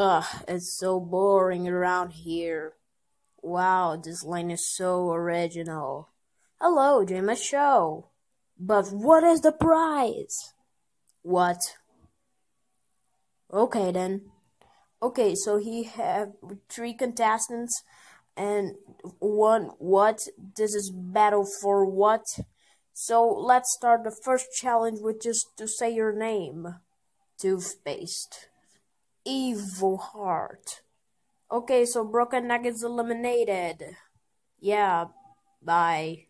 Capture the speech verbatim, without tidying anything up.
Ugh, it's so boring around here. Wow, this lane is so original. Hello, Jim Show. But what is the prize? What? Okay then. Okay, so he have three contestants and one what? This is battle for what? So let's start the first challenge with just to say your name. Toothpaste. Evil Heart. Okay, so Broken Neck is eliminated. Yeah, bye.